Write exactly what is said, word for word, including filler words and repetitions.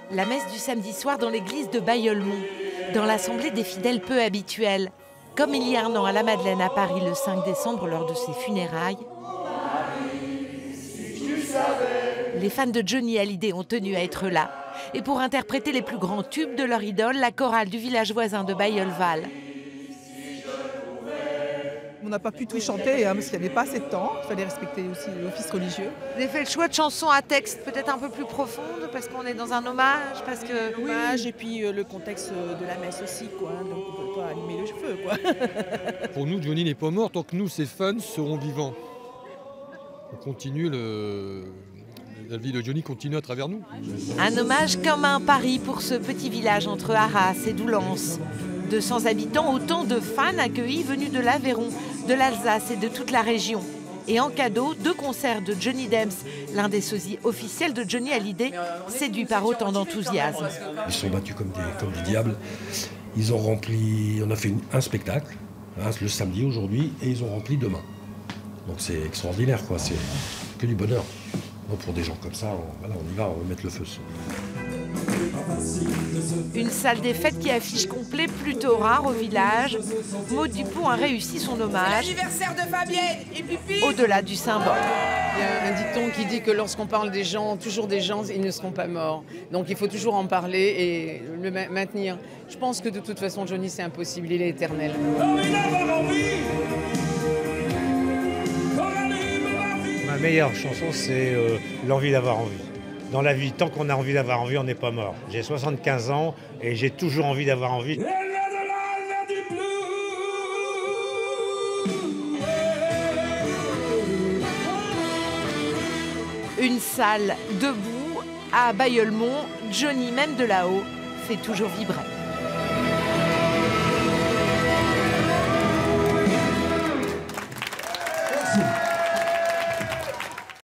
La messe du samedi soir dans l'église de Bailleulmont, dans l'assemblée des fidèles peu habituels. Comme il y a un an à la Madeleine à Paris le cinq décembre lors de ses funérailles, les fans de Johnny Hallyday ont tenu à être là. Et pour interpréter les plus grands tubes de leur idole, la chorale du village voisin de Bailleulval. On n'a pas pu tout chanter hein, parce qu'il n'y avait pas assez de temps. Il fallait respecter aussi l'office religieux. Vous avez fait le choix de chansons à texte peut-être un peu plus profondes parce qu'on est dans un hommage, parce que... Hommage oui. Et puis euh, le contexte de la messe aussi, quoi. Donc on ne peut pas allumer le feu, quoi. Pour nous, Johnny n'est pas mort tant que nous, ses fans, seront vivants. On continue le... La vie de Johnny continue à travers nous. Un hommage comme un pari pour ce petit village entre Arras et Doullens. deux cents habitants, autant de fans accueillis venus de l'Aveyron, de l'Alsace et de toute la région. Et en cadeau, deux concerts de Johnny Dems, l'un des sosies officiels de Johnny Hallyday, séduit par autant d'enthousiasme. Ils sont battus comme des, comme des diables. Ils ont rempli, on a fait un spectacle, hein, le samedi aujourd'hui, et ils ont rempli demain. Donc c'est extraordinaire, quoi. C'est que du bonheur. Donc pour des gens comme ça, on, voilà, on y va, on va mettre le feu. Une salle des fêtes qui affiche complet plutôt rare au village. Maud Dupont a réussi son hommage. L'anniversaire de Fabienne et Pipi. Au-delà du symbole. Il y a un dicton qui dit que lorsqu'on parle des gens, toujours des gens, ils ne seront pas morts. Donc il faut toujours en parler et le maintenir. Je pense que de toute façon, Johnny, c'est impossible, il est éternel. Ma meilleure chanson, c'est euh, l'envie d'avoir envie. Dans la vie, tant qu'on a envie d'avoir envie, on n'est pas mort. J'ai soixante-quinze ans et j'ai toujours envie d'avoir envie. Une salle debout à Bailleulmont, Johnny, même de là-haut, fait toujours vibrer. Merci.